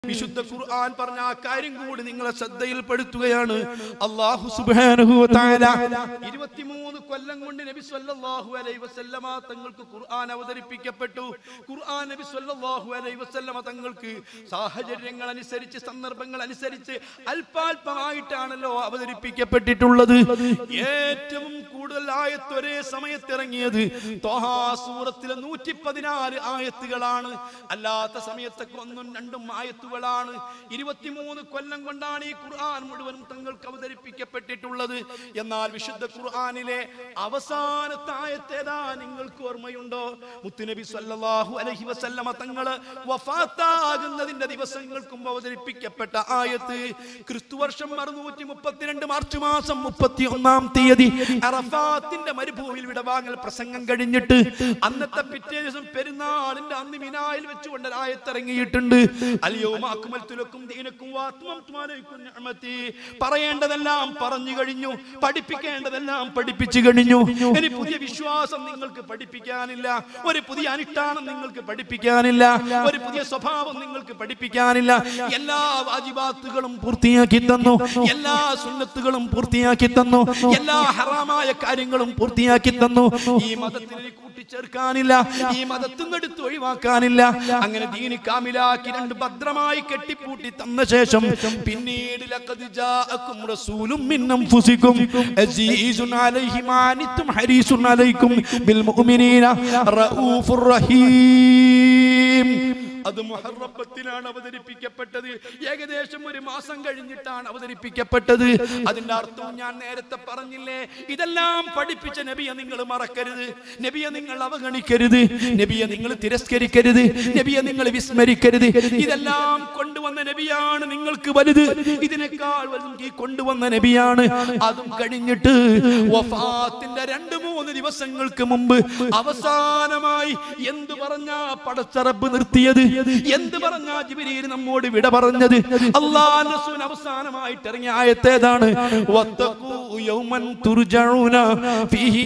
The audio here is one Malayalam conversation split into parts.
വിശുദ്ധ ഖുർആൻ പറഞ്ഞ ആ കാര്യം കൂടി നിങ്ങളെ ശ്രദ്ധയിൽപ്പെടുത്തുകയാണ്. അല്ലാഹു സുബ്ഹാനഹു വ തആല 23 കൊല്ലം കൊണ്ട് നബി സല്ലല്ലാഹു അലൈഹി വസല്ലമ തങ്ങൾക്ക് ഖുർആൻ അവതരിപ്പിക്കപ്പെട്ടു. ഖുർആൻ നബി സല്ലല്ലാഹു അലൈഹി വസല്ലമ തങ്ങൾക്ക് സാഹചര്യങ്ങൾ അനുസരിച്ച്, സന്ദർഭങ്ങൾ അനുസരിച്ച് അല്പാൽപമായിട്ടാണല്ലോ അവതരിപ്പിക്കപ്പെട്ടിട്ടുള്ളത്. ഏറ്റവും കൂടുതൽ ആയത്ത് ഒരേ സമയത്ത് ഇറങ്ങിയത് ത്വഹ സൂറത്തിലെ 114 ആയത്തുകളാണ്. അല്ലാത്ത സമയത്തൊക്കെ ഒന്നും രണ്ടും ആയത്തുകളാണ്. 23 കൊല്ലം കൊണ്ടാണ് ഈ ഖുർആൻ മുഴുവനും തങ്ങൾക്ക് അവതരിപ്പിക്കപ്പെട്ടിട്ടുള്ളത്. എന്നാൽ വിശുദ്ധ ഖുർആനിലെ അവസാനത്തെ ആയത്ത് ഏതാ നിങ്ങൾക്ക് ഓർമ്മയുണ്ടോ? മുത്തുനബി സല്ലല്ലാഹു അലൈഹി വസല്ലമ തങ്ങള് വഫാത്താകുന്നതിന്റെ ദിവസങ്ങൾക്ക് മുമ്പ് അവതരിപ്പിക്കപ്പെട്ട ആയത്ത് ക്രിസ്തുവർഷം 632 മാർച്ച് മാസം 31-ാം തീയതി അറഫാത്തിന്റെ മരുഭൂമിയിൽ വിടവാങ്ങൽ പ്രസംഗം കഴിഞ്ഞിട്ട് അന്നത്തെ പിറ്റേ ദിവസം പെരുന്നാളിന്റെ അന്ന് മിനായിൽ വെച്ചുകൊണ്ട് ആയത്തിറങ്ങിയിട്ടുണ്ട്. പറയേണ്ടതെല്ലാം പറഞ്ഞു കഴിഞ്ഞു, പഠിപ്പിക്കേണ്ടതെല്ലാം പഠിപ്പിച്ചു കഴിഞ്ഞു. ഇനി പുതിയ വിശ്വാസം നിങ്ങൾക്ക് പഠിപ്പിക്കാനില്ല, ഒരു പുതിയ അനുഷ്ഠാനം നിങ്ങൾക്ക് പഠിപ്പിക്കാനില്ല, ഒരു പുതിയ സ്വഭാവം നിങ്ങൾക്ക് പഠിപ്പിക്കാനില്ല. എല്ലാ വാജിബാത്തുകളും പൂർത്തിയാക്കി തന്നു, എല്ലാ സുന്നത്തുകളും പൂർത്തിയാക്കി തന്നു, എല്ലാ ഹറാമായ കാര്യങ്ങളും പൂർത്തിയാക്കി തന്നു. ഈ മതത്തിൽ കൂട്ടിച്ചേർക്കാനില്ല, ഈ മതത്തിൽ നിന്ന് എടുത്ത് ഒഴിവാക്കാനില്ല. അങ്ങനെ ദീനി കാമിലാക്കി രണ്ട് ഭദ്രമായി കെട്ടിപ്പൂട്ടി തന്ന ശേഷം പിന്നീട് ലഖദ് ജാഅകും റസൂലും മിൻ അൻഫുസികും അസീസുൻ അലൈഹി മാ അനിതും ഹരീസുൻ അലൈക്കും ബിൽ മുഅ്മിനീന റഊഫുർ റഹീം. അത് മുഹററത്തിലാണ് അവതരിപ്പിക്കപ്പെട്ടത്. ഏകദേശം ഒരു മാസം കഴിഞ്ഞിട്ടാണ് അവതരിപ്പിക്കപ്പെട്ടത്. അതിന്റെ അർത്ഥം ഞാൻ നേരത്തെ പറഞ്ഞില്ലേ, ഇതെല്ലാം പഠിപ്പിച്ച നബിയെ നിങ്ങൾ മറക്കരുത്, നബിയെ നിങ്ങൾ അവഗണിക്കരുത്, നബിയെ നിങ്ങൾ തിരസ്കരിക്കരുത്, നബിയെ നിങ്ങൾ വിസ്മരിക്കരുത്. ഇതെല്ലാം കൊണ്ടുവന്ന നബിയാണ് നിങ്ങൾക്ക് വലുത്, ഇതിനേക്കാൾ വലുത് ഈ കൊണ്ടുവന്ന നബിയാണ്. അതും കഴിഞ്ഞിട്ട് വഫാത്തിന്റെ 2-3 ദിവസങ്ങൾക്ക് മുമ്പ് അവസാനമായി എന്ത് പറഞ്ഞാ പടച്ച റബ്ബ് നിർത്തിയത്, എന്ത് പറഞ്ഞാ ജിബ്രീൽ നമ്മോട് വിട പറഞ്ഞത്? അല്ലാഹു റസൂൽ അവസാനമായിട്ട് ഇറങ്ങിയ ആയത്ത് ഏതാണ്? വത്തഖൂ യൗമൻ തുർജഊന ഫീഹി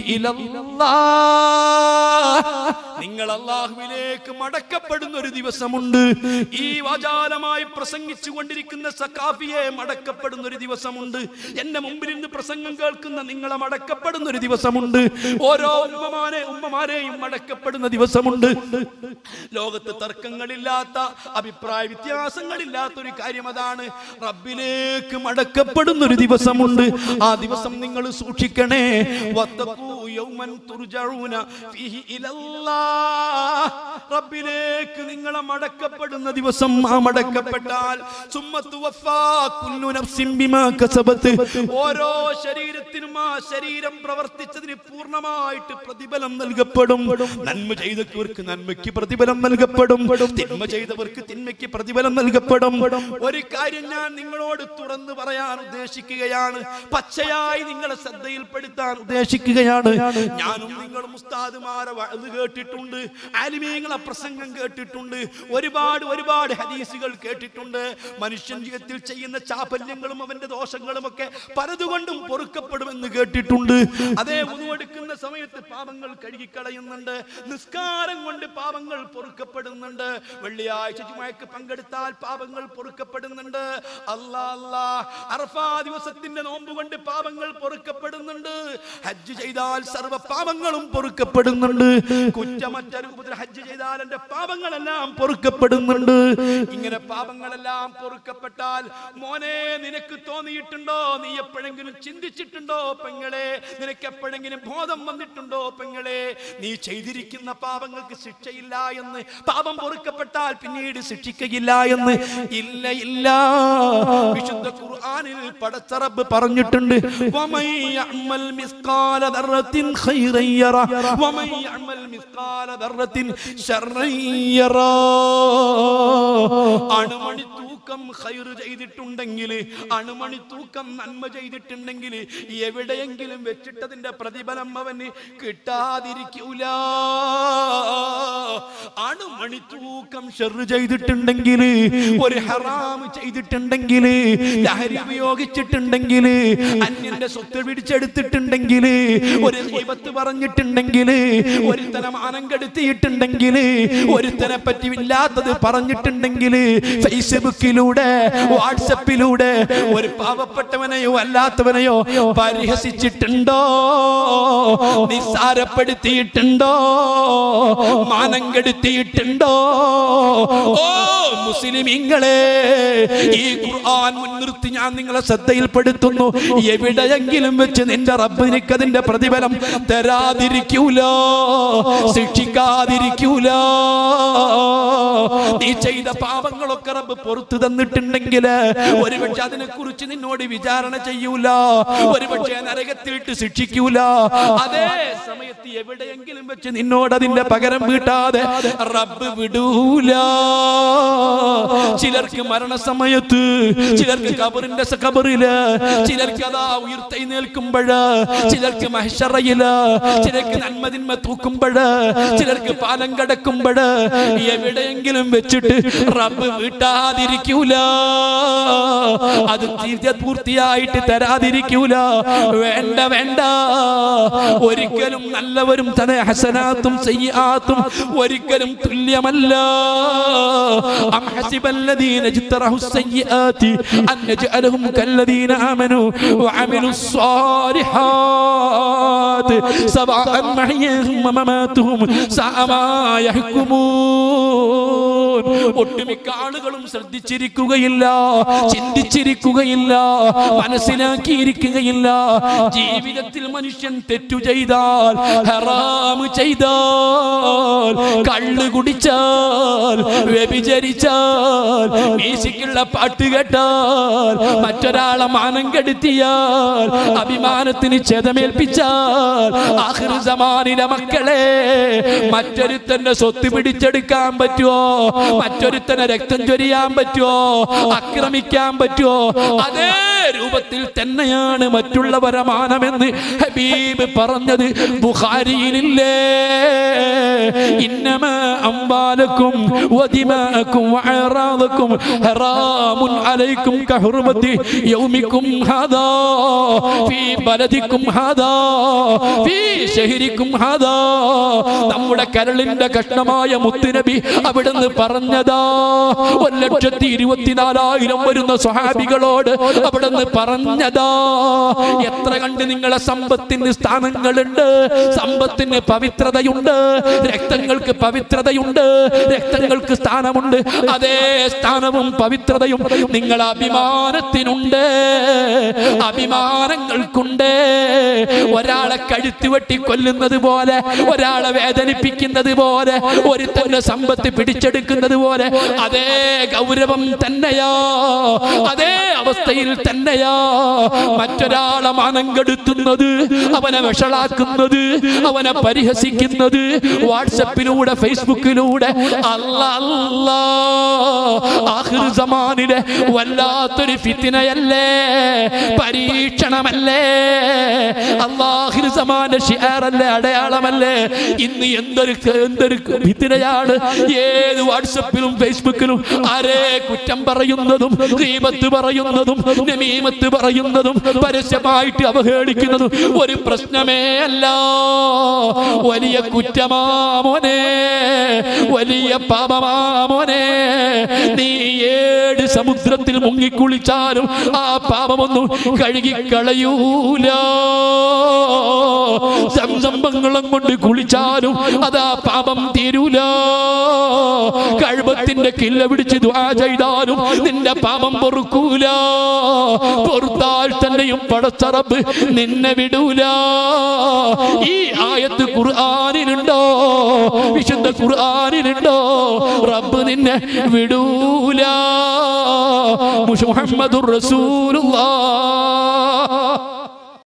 ഇലല്ലാഹ്. നിങ്ങൾ അല്ലാഹുവിലേക്ക് മടക്കപ്പെടുന്ന ഒരു ദിവസമുണ്ട്. ഈ വാചാലമായി പ്രസംഗിച്ചു കൊണ്ടിരിക്കുന്ന സഖാഫിയെ മടക്കപ്പെടുന്ന ഒരു ദിവസമുണ്ട്. എന്റെ മുമ്പിൽ നിന്ന് പ്രസംഗം കേൾക്കുന്ന നിങ്ങളെ മടക്കപ്പെടുന്ന ഒരു ദിവസമുണ്ട്. ഓരോ ഉമ്മമാരെയും മടക്കപ്പെടുന്ന ദിവസമുണ്ട്. ലോകത്ത് തർക്കങ്ങളില്ലാത്ത, അഭിപ്രായ വ്യത്യാസങ്ങളില്ലാത്ത ഒരു കാര്യം അതാണ്. റബ്ബിലേക്ക് മടക്കപ്പെടുന്ന ഒരു ദിവസമുണ്ട്. ആ ദിവസം നിങ്ങൾ സൂക്ഷിക്കണേ. വത്തഖൂ യൗമൻ തുർജഊന ഫീഹി ഇലല്ലാഹ്. റബ്ബിലേക്ക് നിങ്ങളെ മടക്കപ്പെടുന്ന ദിവസം. ആ മടക്കപ്പെട്ടാൽ സുമ്മത്തു വഫാ കുല്ലു നഫ്സിൻ ബിമാ കസബത്. ഓരോ ശരീരത്തിനും ആ ശരീരം പ്രവർത്തിച്ചതിന് പൂർണ്ണമായിട്ട് പ്രതിഫലം നൽകപ്പെടും. നന്മ ചെയ്തവർക്ക് നന്മയ്ക്ക് പ്രതിഫലം നൽകപ്പെടും, തിന്മ ചെയ്തവർക്ക് തിന്മയ്ക്ക് പ്രതിഫലം നൽകപ്പെടും. ഒരു കാര്യം ഞാൻ നിങ്ങളോട് തുറന്നു പറയാൻ ഉദ്ദേശിക്കുകയാണ്, പച്ചയായി നിങ്ങളെ ശ്രദ്ധയിൽപ്പെടുത്താൻ ഉദ്ദേശിക്കുകയാണ്. ഞാനും നിങ്ങളും ഉസ്താദുമാരെ വഅദ് കേട്ടിട്ടുണ്ട്, ആലിമീങ്ങളെ പ്രസംഗം കേട്ടിട്ടുണ്ട്, ഒരുപാട് ഹദീസുകൾ കേട്ടിട്ടുണ്ട്. മനുഷ്യൻ ജീവിതത്തിൽ ചെയ്യുന്ന ചാപല്യങ്ങളും അവന്റെ ദോഷങ്ങളും ഒക്കെ പലതുകൊണ്ടും പൊറുക്കപ്പെടുമെന്ന് കേട്ടിട്ടുണ്ട്. അതേ വുളു എടുക്കുന്ന സമയത്ത് പാപങ്ങൾ കഴുകിക്കളയുന്നുണ്ട്, നിസ്കാരം കൊണ്ട് പാപങ്ങൾ പൊറുക്കപ്പെടുന്നുണ്ട്, വെള്ളിയാഴ്ച ജുമുഅക്ക് പങ്കെടുത്താൽ പാപങ്ങൾ പൊറുക്കപ്പെടുന്നുണ്ട്. അറഫാ ദിവസത്തിന്റെ നോമ്പ് കൊണ്ട് പാപങ്ങൾ പൊറുക്കപ്പെടുന്നുണ്ട്. ഹജ്ജ് ചെയ്താൽ സർവ്വ പാപങ്ങളും പൊറുക്കപ്പെടുന്നുണ്ട്. കുറ്റമറ്റ രൂപത്തിൽ ഹജ്ജ് ചെയ്താൽ എന്റെ പാപങ്ങളെല്ലാം പൊറുക്കപ്പെടുന്നുണ്ട്. ഇങ്ങനെ പാപങ്ങളെല്ലാം പൊറുക്കപ്പെട്ടാൽ മോനെ, നിനക്ക് തോന്നിയിട്ടുണ്ടോ, നീ എപ്പോഴെങ്കിലും ചിന്തിച്ചിട്ടുണ്ടോ പെങ്ങളെ, നിനക്ക് എപ്പോഴെങ്കിലും ബോധം വന്നിട്ടുണ്ടോ പെങ്ങളെ, നീ ചെയ്തിരിക്കുന്ന പാപങ്ങൾക്ക് ശിക്ഷയില്ല എന്ന്, പാപം പൊറുക്കപ്പെട്ടാൽ പിന്നീട് ശിക്ഷിക്കയില്ല എന്ന്? ഇല്ല. വിശുദ്ധ ഖുർആനിൽ പടച്ച റബ്ബ് പറഞ്ഞിട്ടുണ്ട്, വമൻ യഅമൽ മിസ്കാല ദർറത്തിൻ ഖൈറൻ യറ വമൻ യഅമൽ മിസ്കാല ദർറത്തിൻ ശർറൻ യറ. അണുമണി തൂക്കം ഖൈർ ചെയ്തിട്ടുണ്ടെങ്കിൽ, അണുമണി തൂക്കം നന്മ ചെയ്തിട്ടുണ്ടെങ്കിൽ എവിടെയെങ്കിലും വെച്ചിട്ടതിന്റെ പ്രതിഫലം അവന് കിട്ടാതിരിക്കൂല. അണുമണി തൂക്കം ഷർറ് ചെയ്തിട്ടുണ്ടെങ്കിൽ, ഒരു ഹറാം ചെയ്തിട്ടുണ്ടെങ്കിൽ, ലഹരി ഉപയോഗിച്ചിട്ടുണ്ടെങ്കിൽ, അന്യന്റെ സ്വത്ത് പിടിച്ചെടുത്തിട്ടുണ്ടെങ്കിൽ, ഒരു ഗീബത്ത് പറഞ്ഞിട്ടുണ്ടെങ്കിൽ, ഒരുത്തനെ മാനം കെടുത്തിയിട്ടുണ്ടെങ്കിൽ, ഒരുത്തനെ പറ്റി ഇല്ലാത്തത് പറഞ്ഞിട്ടുണ്ടെങ്കിൽ, ഫേസ്ബുക്കിലൂടെ വാട്സപ്പിലൂടെ ഒരു പാവപ്പെട്ടവനെയോ അല്ലാത്തവനെയോ പരിഹസിച്ചിട്ടുണ്ടോ, നിസ്സാരപ്പെടുത്തിയിട്ടുണ്ടോ, മാനം കെടുത്തിയിട്ടുണ്ടോ? ഓ മുസ്ലിമീങ്ങളെ, ഈ ഖുർആൻ മുൻനിർത്തി ഞാൻ നിങ്ങളെ ശ്രദ്ധയിൽപ്പെടുത്തുന്നു. എവിടെയെങ്കിലും വെച്ച് നിന്റെ റബ്ബ് നിനക്കതിന്റെ പ്രതിഫലം തരാതിരിക്കൂല, ശിക്ഷിക്കാതിരിക്കൂല. നീ ചെയ്ത പാപങ്ങളൊക്കെ റബ്ബ് പുറത്തു തന്നിട്ടുണ്ടെങ്കിൽ ഒരുപക്ഷെ അതിനെ കുറിച്ച് നിന്നോട് വിചാരണ ചെയ്യൂല, ഒരുപക്ഷെ നരകത്തിലിട്ട് ശിക്ഷിക്കൂല. അതേ സമയത്ത് എവിടെയെങ്കിലും വെച്ച് നിന്നോട് അതിന്റെ പകരം വീട്ടാതെ റബ്ബ് വിടൂല. ചിലർക്ക് മരണസമയത്ത്, ചിലർക്ക് ഖബറില്, ചിലർക്ക് അതാ ഉയർത്തെഴുന്നേൽക്കുമ്പോഴ്, ചിലർക്ക് മഹ്ശറയില്, ചിലർക്ക് നന്മതിന്മ തൂക്കുമ്പോഴ്, ചിലർക്ക് പാലം കടക്കുമ്പോഴ്, എവിടെയെങ്കിലും വെച്ചിട്ട് റബ്ബ് വിട്ടാതിരിക്കൂല, അത് പൂർത്തിയായിട്ട് തരാതിരിക്കൂല. വേണ്ട വേണ്ട, ഒരിക്കലും നല്ലവരും തന്നെ ഹസനാത്തും സയ്യിആത്തും ഒരിക്കലും തുല്യമല്ല. അം ഹസിബല്ലദീന ജ്തറഹു സയ്യിആതി അൻ നജ്അലഹും കല്ലദീന ആമനു വഅമിലുസ് സ്വാലിഹാത്ത് സവാഅൻ മഹ്യാഹും വമമാതുഹും സഅ മാ യഹ്കുമൂൻ. ഒട്ടുമിക്ക ആളുകളും ശ്രദ്ധിച്ചിരിക്കുകയില്ല, ചിന്തിച്ചിരിക്കുകയില്ല, മനസ്സിലാക്കിയിരിക്കുകയില്ല. ജീവിതത്തിൽ മനുഷ്യൻ തെറ്റു ചെയ്താൽ, ഹറാം ചെയ്താൽ, കള്ള് കുടിച്ചാൽ, വ്യഭിചരിച്ചാൽ, മ്യൂസിക്കുള്ള പാട്ട് കേട്ടാൽ, മറ്റൊരാളെ മാനം കെടുത്തിയാൽ, അഭിമാനത്തിന് ക്ഷതമേൽപ്പിച്ചാൽ, ആഖിർ സമാനിലെ മക്കളെ മറ്റൊരുത്തന്റെ സ്വത്ത് പിടിച്ചെടുക്കാൻ പറ്റുമോ? മറ്റൊരുത്തനെ രക്തം ചൊരിയാൻ പറ്റുമോ? ആക്രമിക്കാൻ പറ്റുമോ? അതേ രൂപത്തിൽ തന്നെയാണ് മറ്റുള്ളവരെ മാനമെന്ന് ഹബീബ് പറഞ്ഞത് ബുഖാരിയിലില്ലേ? ഇന്നമാ അംവാലക്കും വദിമാഅക്കും വഅറാദക്കും ഹറാമുൻ അലൈക്കും കഹുർമതി യൗമിക്കും ഹാദാ ഫീ ബലദിക്കും ഹാദാ ഫീ ശഹരിക്കും ഹാദാ. നമ്മുടെ കരളിന്റെ കഷ്ണമായ മുത്തുനബി അവിടുന്ന് പറഞ്ഞതാ. 1,24,000 വരുന്ന സ്വഹാബികളോട് അവിടുന്ന് പറഞ്ഞതാ. എത്ര കണ്ട് നിങ്ങളെ സമ്പത്തിന് സ്ഥാനങ്ങളുണ്ട്, സമ്പത്തിന് പവിത്രതയുണ്ട്, രക്തങ്ങൾക്ക് പവിത്രതയുണ്ട്, രക്തങ്ങൾക്ക് സ്ഥാനമുണ്ട്. അതേ സ്ഥാനവും പവിത്രതയും നിങ്ങളെ അഭിമാനത്തിനുണ്ട്, അഭിമാനങ്ങൾക്കുണ്ട്. ഒരാളെ കഴുത്ത് വെട്ടി കൊല്ലുന്നത് പോലെ, ഒരാളെ വേദനിപ്പിക്കുന്നത് പോലെ, ഒരുത്തന്റെ സമ്പത്ത് പിടിച്ചെടുക്കുന്നത് പോലെ അതേ ഗൗരവം തന്നെയാ, അതേ അവസ്ഥയിൽ തന്നെയാ മറ്റൊരാളെ മാനം കെടുത്തുന്നത്, അവനെ വഷളാക്കുന്നത്, അവനെ പരിഹസിക്കുന്നത്, വാട്സപ്പിലൂടെ ഫേസ്ബുക്കിലൂടെ. അല്ലാ, ആഖിർ സമാനിലെ വല്ലാത്തൊരു ഫിത്നയല്ലേ, പരീക്ഷണമല്ലേ, ആഖിർ സമാന്റെ ശിആറല്ലേ, അടയാളമല്ലേ. ഇന്ന് എന്തൊരു ഫിത്നയാണ്. ഏത് വാട്സപ്പിലും ഫേസ്ബുക്കിലും ആരെ കുറ്റം പറയുന്നതും, ഗീബത്ത് പറയുന്നതും, നമീമത്ത് പറയുന്നതും, പരസ്യമായിട്ട് അവഹേളിക്കുന്നതും ഒരു പ്രശ്നമേ അല്ല. വലിയ കുറ്റമാമോനെ, വലിയ പാപമാമോനെ. നീ 7 സമുദ്രത്തിൽ മുങ്ങിക്കുളിച്ചാലും ആ പാപമൊന്നും കഴുകിക്കളയൂല. സംസംബങ്ങളും കൊണ്ട് കുളിച്ചാലും അതാ പാപം തീരൂല. കഅബത്തിന്റെ കില്ല പിടിച്ച് ദുആ ചെയ്താലും നിന്റെ പാപം പൊറുക്കൂല. പൊറുത്താൽ തന്നെയും പടച്ച റബ്ബ് നിന്നെ വിടൂല. ഈ ആയത്ത് ഖുർആനിലുണ്ടോ? വിശുദ്ധ ഖുർആനിലുണ്ടോ? റബ്ബ് നിന്നെ വിടൂല. മുഹമ്മദുർ റസൂലുള്ളാഹ്.